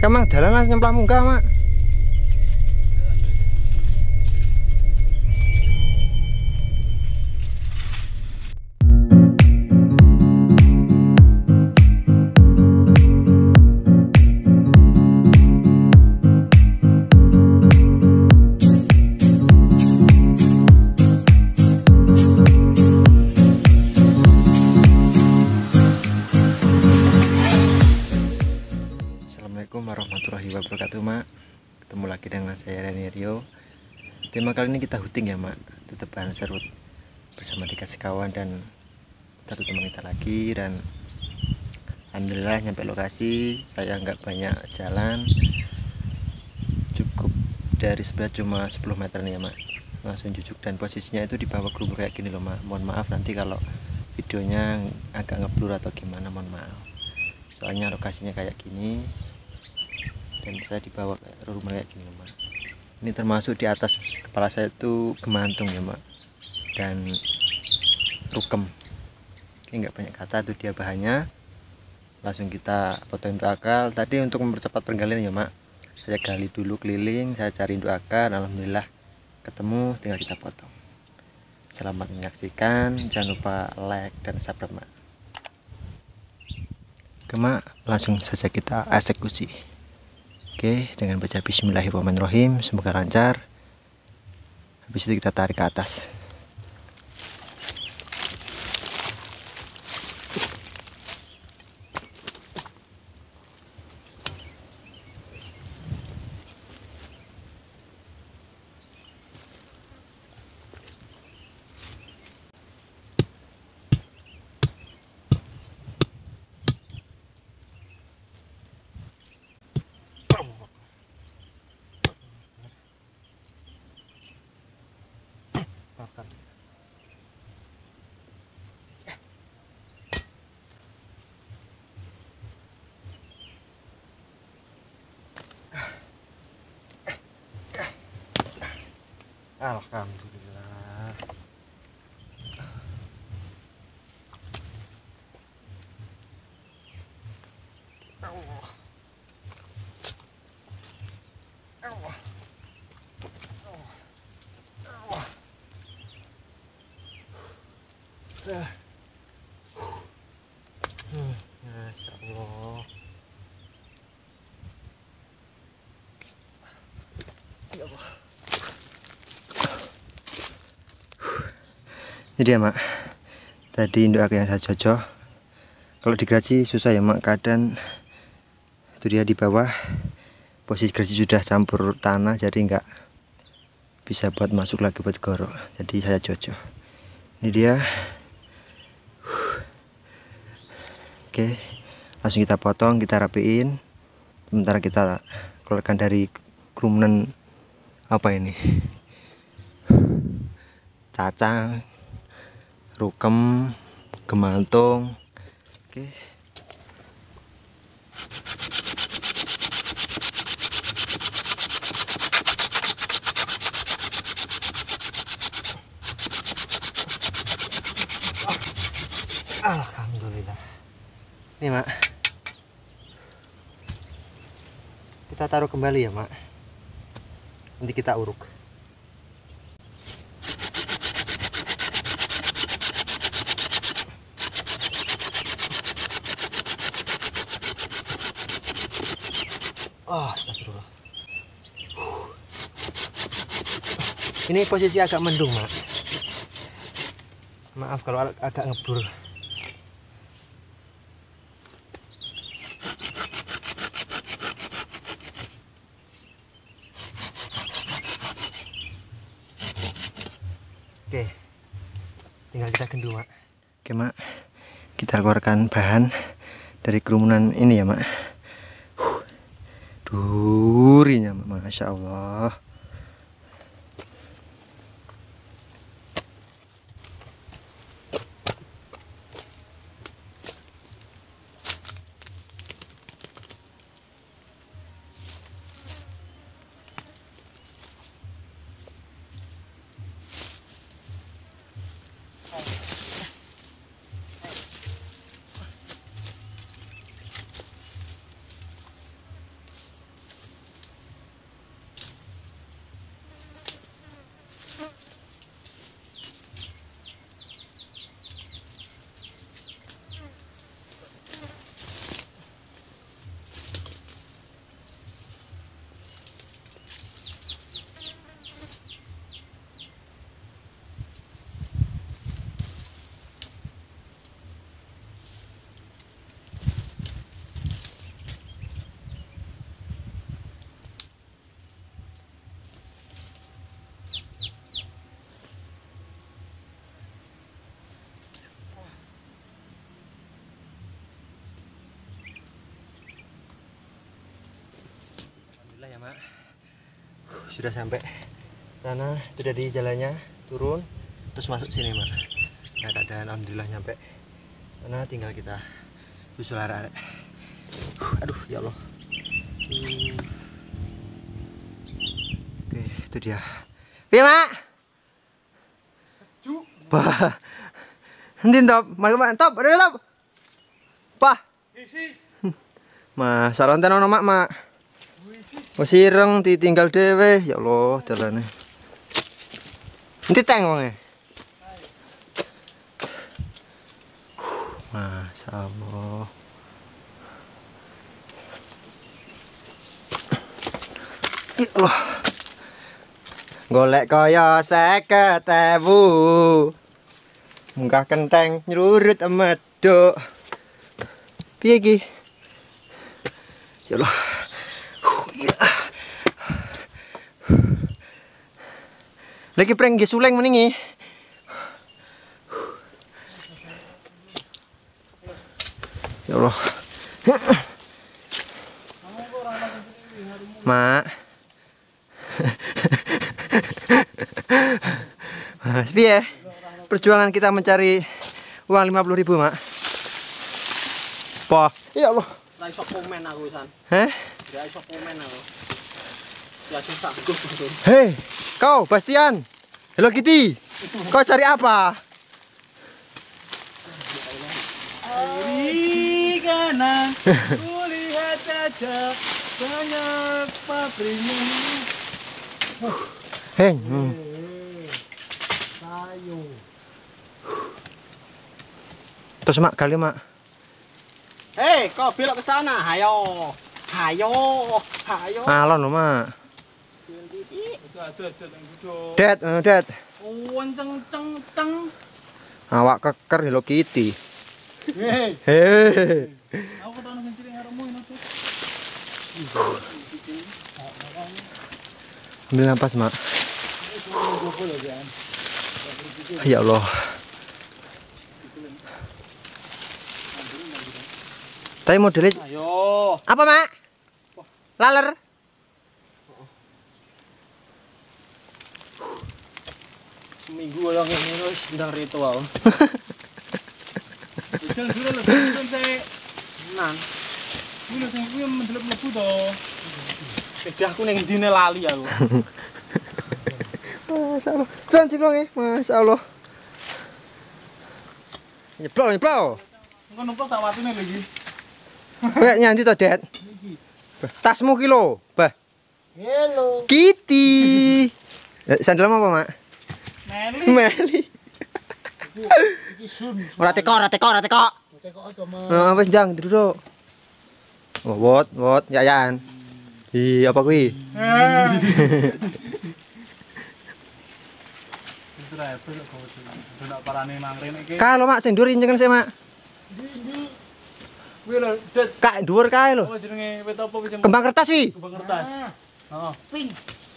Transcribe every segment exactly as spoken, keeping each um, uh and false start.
Kamang dalan langsung nyemplah munggah, Mak. Assalamualaikum warahmatullahi wabarakatuh, Mak. Ketemu lagi dengan saya Rani Rio. Tema kali ini kita hunting ya, Mak. Tetepan serut bersama tiga sekawan dan satu teman kita lagi. Dan alhamdulillah nyampe lokasi. Saya nggak banyak jalan, cukup dari sebelah cuma sepuluh meter nih ya, Mak. Langsung jujuk, dan posisinya itu di bawah gerumbu kayak gini loh, Mak. Mohon maaf nanti kalau videonya agak ngeblur atau gimana, mohon maaf. Soalnya lokasinya kayak gini dan saya dibawa rumah kayak gini, Mak. Ini termasuk di atas kepala saya itu gemantung ya, Mak, dan rukem. Oke, nggak banyak kata, itu dia bahannya. Langsung kita potong untuk akal. Tadi untuk mempercepat penggalian ya, Mak, saya gali dulu keliling, saya cari untuk akar. Alhamdulillah ketemu, tinggal kita potong. Selamat menyaksikan, jangan lupa like dan subscribe, Mak. Oke, Mak, langsung saja kita eksekusi. Oke, dengan baca bismillahirrahmanirrahim, semoga lancar. Habis itu kita tarik ke atas. Alhamdulillah. Allah. Allah. Allah. Allah. Hmm, Masya Allah. Ya Allah. Jadi ya, Mak, tadi induk yang saya cocok. Kalau di gergaji susah ya, Mak, keadaan itu dia di bawah, posisi gergaji sudah campur tanah, jadi nggak bisa buat masuk lagi buat gorok. Jadi saya cocok. Ini dia. Oke, langsung kita potong, kita rapiin. Sementara kita keluarkan dari kerumunan apa ini, cacang, rukem, gemantung. Oke. Alhamdulillah. Nih, Mak, kita taruh kembali ya, Mak. Nanti kita uruk. Oh, astagfirullah. Ini posisi agak mendung, Mak. Maaf kalau agak ngebur. Oke, tinggal kita gendung, Mak. Oke, Mak, kita keluarkan bahan dari kerumunan ini ya, Mak. Durinya, Masya Allah. Mak. Sudah sampai sana, itu dari jalannya turun terus masuk sini Mak. Nah, dan alhamdulillah nyampe sana, tinggal kita susul arek-arek. Aduh ya Allah. Hmm. Oke, itu dia. Piye Mak? Sejuk. Bah. Nanti top, mari Mak, top, ada top. Pah. Mas, saronten ono Mak, Mak. Wis ireng ditinggal dhewe. Ya Allah, dalane. Nanti teng wonge. Masya Allah. Ya Allah. Golek kaya seket ewu. Munggah kenteng nyurut medok. Piye iki? Ya Allah. Ya. Lagi prank nggih suleng meningi. Ya Allah. Mak. Mas, piye? Perjuangan kita mencari uang lima puluh ribu, Mak. Apa? Ya Allah. Ra iso komen aku san. Heh? Ra iso komen aku. Ya susah gue. Hei, kau Bastian. Hello Kitty. Kau cari apa? Di kanan kulihat saja banyak pabriknya. Hei. Hmm. Sayo. Terus Mak, kali Mak. Hei, kau belok ke sana. Hayo. Hayo. Hayo. Alon lho, Mak. Dad, uh, Dad. Oh, ceng ceng ceng. Awak keker Hello Kitty. Hei. Hei. Aku tahu nang cilik ngarepmu ini. Ambil nafas, Mak. Ya Allah. Tapi modelnya Ayo. apa, Mak? Laler. Seminggu yang ini wis ndang ritual. Jangan dulu lho, jangan saya nan. Dulu sing kuwi mendelep mlebu to. Pedah aku ning ndine lali aku. Masya Allah. Keren sih ya, Masya Allah. Nyeblok, nyeblok. Engko numpak sawatune lho iki. Kayak nyanyi to, Dad. Tasmu kilo, bah. Hello. Kitty. Sandal apa, Mak? Meli. Meli. Iki sun. Ora teko, ora teko, ora teko. Teko to, Mas. Heeh, wis jang duduk. Oh, wot, wot, yayan. Ih, apa kuwi? Kalau Mak sing dhuwur injengen sih, Mak. Kuwi lho, Det. Kak dhuwur kae lho. Oh, jenenge wit apa wis Kembang kertas wi. kembang kertas. Heeh. Pink.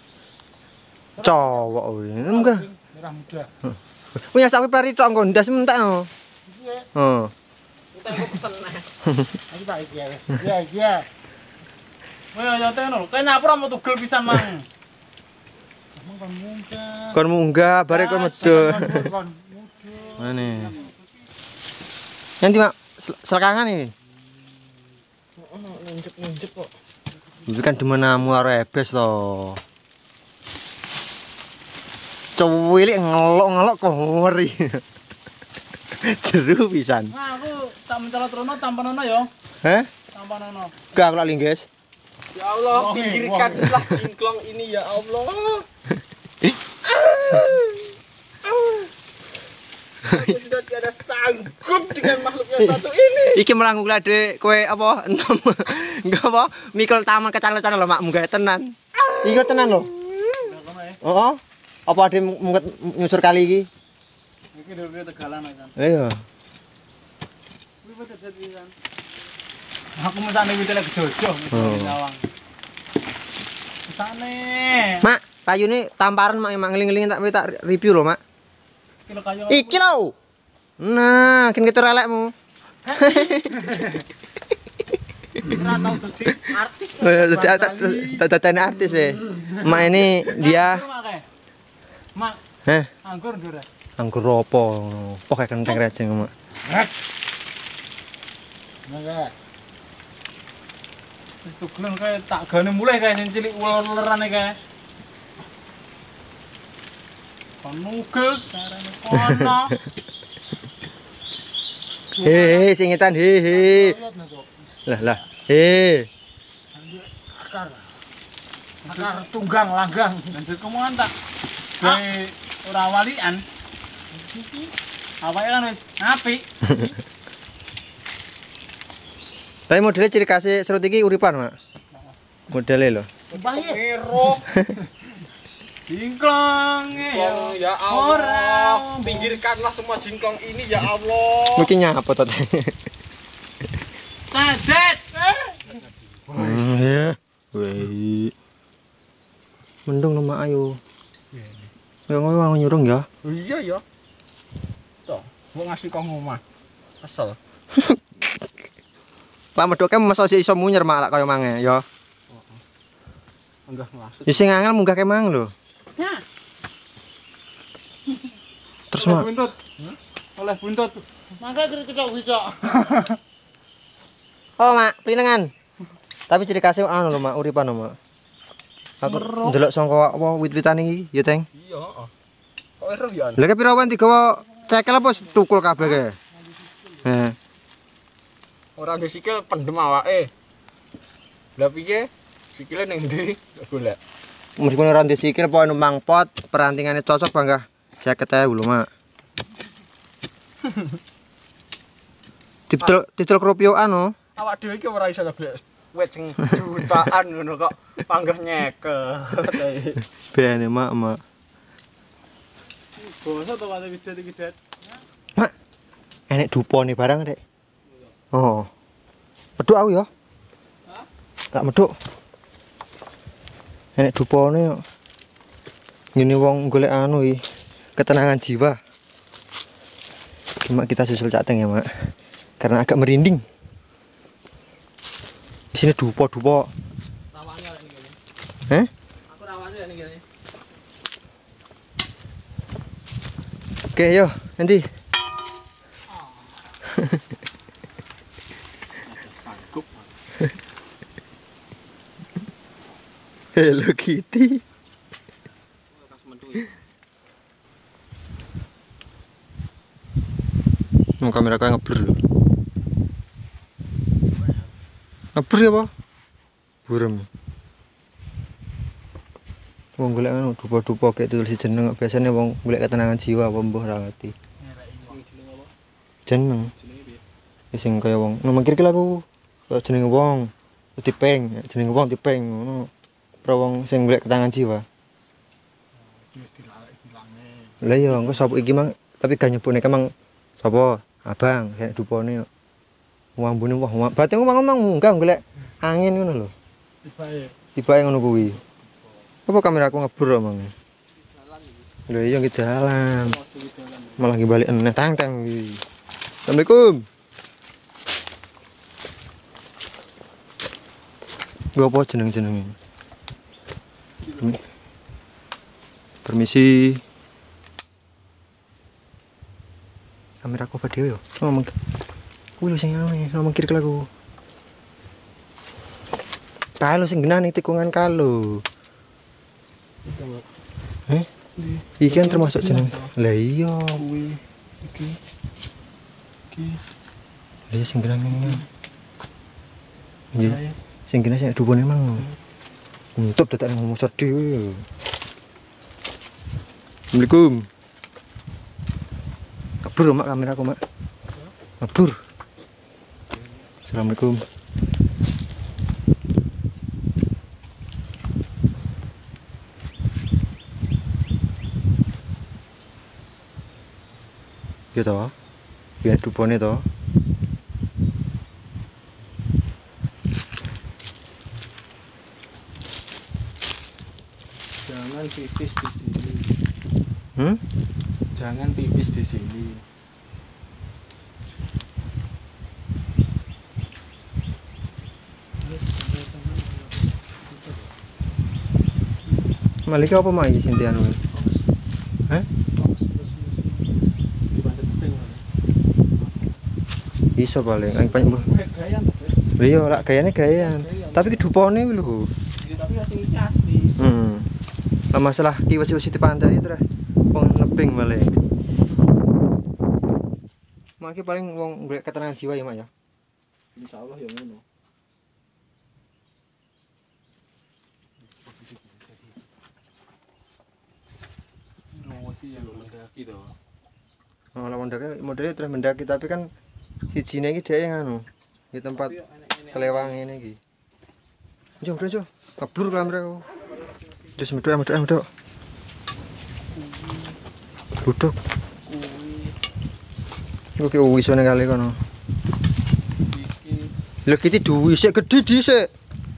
Cowok kuwi. Enggak. Merah muda. Punya sapi pari tok nggo ndas mentekno. Heeh. Entek aku pesen neh. Aku tak iki ya. Iya, iya. Wah, ya teno. Kae nyapur mau tugel pisan, Mang. Kon munggah. Kon munggah bare kon medhot. Mane. Nanti Mak selekangan ini. Ono nunjuk-nunjuk kok. Iki kan demenamu arek ebes to. Cuwilik ngelok-ngelok kok ngeri. Jeru pisan. Nah, aku tak mencolot rono tanpa nono ya. Heh? Tanpa nono. Gak aku lak lingges. Ya Allah, pinggirkanlah jingklong ini ya Allah. Aku sudah tidak sanggup dengan makhluk yang satu ini. Iki melanggung glade kowe apa entom. Enggak apa mikul taman kecan-kecan lho Mak munggah tenan. Iki tenan lho. Heeh. Apa ade munget nyusur kali iki? Iki dhewe tegalan kan. Iya. Kuwi betul pisan. Aku mesane wite lek jojo nyawang. Mesane. Mak, payune tamparan Mak emang ngeling-ngelingin tak tak review lho Mak. Kilo kayu. Iki lho. Nah, kin ketur elekmu. Ora tau dadi artis. Dadi artis we. Mak ini dia. Mak. Heh. Anggur ndure. Anggur opo ngono. Pokoke kenteng rejeng, Mak. Mangga. Tukulan kae tak gane mulai kae sing cilik uler-ulerane kae. Panugel carane kono. He, sing ngetan he he. Lah lah. He. Akar. Akar tunggang langgang. Lanjut kemuan tak. Gawe ora walian. Awake kan wis apik. Tapi modelnya ciri khasnya serut iki uripan, Mak. Modelnya lho. Merah. Jingklong ya, ya Allah. Pinggirkanlah semua jingklong ini ya Allah. Mungkin nyapa tot. Tadet. Hmm, ya. Wei. Mendung nama ayo. Ya ngono nyurung ya. Iya ya. Tuh, gua ngasih kong omah. Kesel. Lah medoke masa si iso munyer mak lak kaya mange ya. Enggak maksud. Ya sing angel munggah ke mang lho. Ya. Terus mak. Buntut. Oleh buntut. Mangga kritik widok. Oh mak, plinengan. Tapi ciri khasnya anu lho mak, uripan lho mak. Aku ndelok sangka apa wit-witan iki ya Teng. Iya, heeh. Kok ero ya? Lha ke pira wan digawa cekel apa tukul kabeh ke? Heh. Ora ndek sikil pendem awake. Lah piye? Sikile ning ndi? Golek. Meskipun ora ndek sikil apa numpang pot, perantingane cocok bangga. seket ewu lho mak. Didol didol kropiokan no. Awak dhewe iki ora iso golek wit sing jutaan ngono kok panggah nyekel. Bene mak mak. Bosok to wate widok iki, Det. Mak. Enek dupone barang, Dek. Oh. Meduk aku ya. Hah? Tak meduk. Enek dupone yo. Ngene wong golek anu iki, ketenangan jiwa. Cuma kita susul Cak Teng ya, Mak. Karena agak merinding. Di sini dupo-dupo. Rawane lek ning kene. Heh? Aku rawane lek ning kene. Oke, yo, nanti. Sanggup. Hello Kitty. Kas metu iki. Mau kamera kau ngeblur lho. Ngeblur ya, Pak? Burem. Wong golek anu dupo-dupo kayak tulis jeneng biasanya wong golek ketenangan jiwa apa mbuh ra ngerti. Jeneng. Wis sing kaya wong nomor kiri aku kaya jenenge wong dipeng, jenenge wong dipeng ngono. Pra wong sing golek ketenangan jiwa. Lah iya engko sapa iki mang tapi gak nyebutne mang sapa? Abang, sing dupone kok. Wong ambune wah, bateng ngomong-ngomong munggah golek angin ngono lho. Tibake. Tibake ngono kuwi. Apa kameraku ngebur emang? Lho iya nggih dalan. Malah nggih balik eneh tang-tang kuwi. Assalamualaikum. Gua apa jeneng-jenenge? Permisi. Kameraku apa dhewe yo? Ngomong. Kuwi lho sing aneh, ngomong kiri lagu. Kalau sing genah ning tikungan kalau. Eh? Iki kan termasuk jeneng. Lah iya. Kuwi iki. Iki. Lah sing genah ngene. Nggih. Sing genah sing dupone mang. Untuk dadak ngomong sedih. Assalamualaikum. Kabur mak kameraku mak. Kabur. Assalamualaikum. Ya toh. Biar dupone toh. Jangan pipis di sini. Hmm? Jangan pipis di sini. Maliki apa mak iki Sintian kuwi? Hah? Iso paling ang banyak bu. Iya lah gayane gayan. Tapi kedupone kuwi lho. Tapi masih asli. Hmm. Lah masalah kiwis-kiwis di pantai itu lah. Wong nebing malah. Mak iki paling wong golek ketenangan jiwa ya mak ya. Insyaallah ya ngono. Sih yang mendaki to. Oh, lawan mendaki modelnya terus mendaki tapi kan sijine iki dhek ngono. Di tempat selewang ini iki. Jom, jom, jom. Keblur kamera aku. Terus medhok, medhok, medhok. Duduk. Iku ki wisone kali kono. Lho kiti duwi sik gedhe dhisik.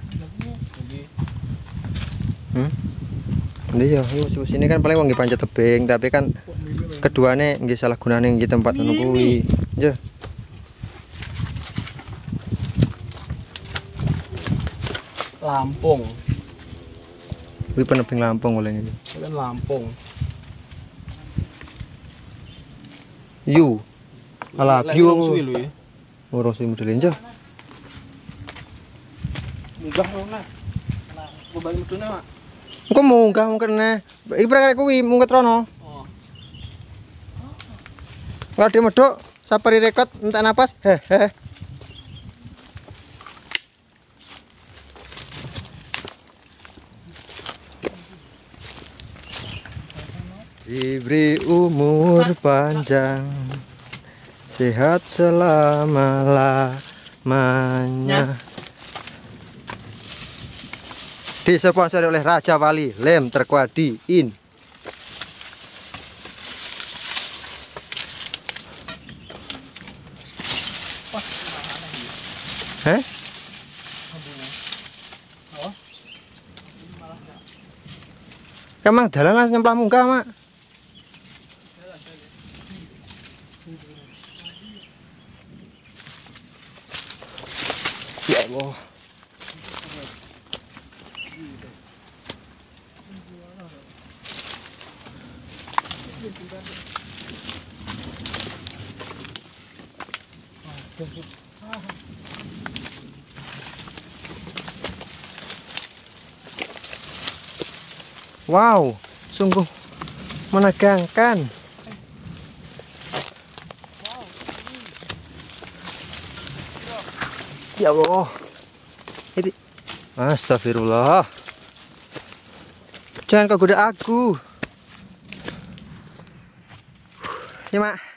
Hmm? Iya, ini kan paling wong panjat tebing, tapi kan keduane nggih salah gunane nggih tempat ngono kuwi. Nggih. Lampung. Kuwi penebing Lampung oleh ini. Kan Lampung. Yu. Ala yu. Suwi lho ya. Ora suwi model njo. Munggah ora. Nah, kembali medune, Mak. Engko munggah mungkin nah. Iki prakare kuwi mungket rono. Oh. Kalau dia medok, sapari rekod entek napas. Heh heh. Diberi umur panjang, sehat selama-lamanya. Disponsori oleh Raja Wali, lem terkuadi in. Heh? Emang dalan langsung nyemplah munggah, Mak. Ya Allah. Wow, sungguh menegangkan. Ya Allah. Ini astagfirullah. Jangan kau goda aku. Ya, Mak.